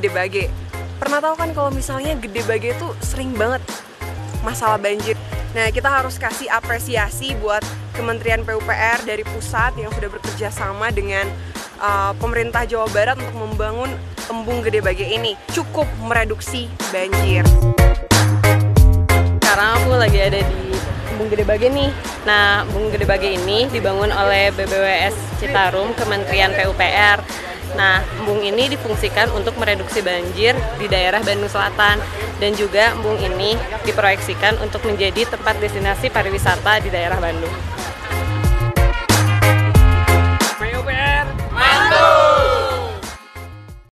Gede Bage. Pernah tahu kan kalau misalnya Gede Bage itu sering banget masalah banjir. Nah, kita harus kasih apresiasi buat Kementerian PUPR dari pusat yang sudah bekerja sama dengan pemerintah Jawa Barat untuk membangun embung Gede Bage ini. Cukup mereduksi banjir. Sekarang aku lagi ada di embung Gede Bage nih. Nah, embung Gede Bage ini dibangun oleh BBWS Citarum, Kementerian PUPR. Nah, embung ini difungsikan untuk mereduksi banjir di daerah Bandung Selatan, dan juga embung ini diproyeksikan untuk menjadi tempat destinasi pariwisata di daerah Bandung.